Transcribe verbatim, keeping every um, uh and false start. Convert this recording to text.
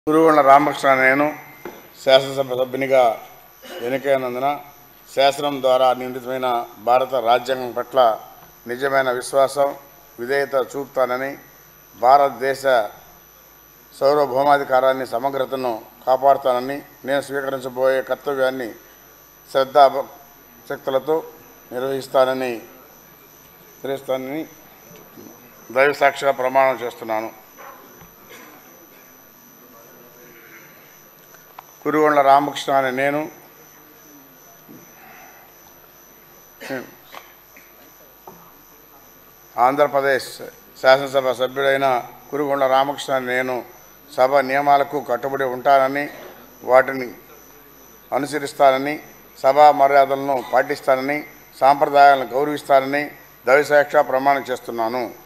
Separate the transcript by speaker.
Speaker 1: కురుగొండ్ల రామకృష్ణ నేను శాసనసభ సభ్యునిగా ఎన్నికైనందున శాసనం ద్వారా నిర్మితమైన భారత రాజ్యాంగం పట్ల నిజమైన విశ్వాసం విధేయత చూపుతానని భారతదేశ సార్వభౌమాధికారాన్ని సమగ్రతను కాపాడుతానని నేను స్వీకరించబోయే కర్తవ్యాన్ని శ్రద్ధాశక్తులతో నిర్వహిస్తానని తెలియస్తానని దైవ సాక్షిగా ప్రమాణం చేస్తున్నాను. కురుగొండ్ల రామకృష్ణ అనే నేను ఆంధ్రప్రదేశ్ శాసనసభ సభ్యుడైన కురుగొండ్ల రామకృష్ణ నేను సభ నియమాలకు కట్టుబడి ఉంటానని వాటిని అనుసరిస్తానని సభా మర్యాదలను పాటిస్తానని సాంప్రదాయాలను గౌరవిస్తానని దైవసాక్షిగా ప్రమాణం చేస్తున్నాను.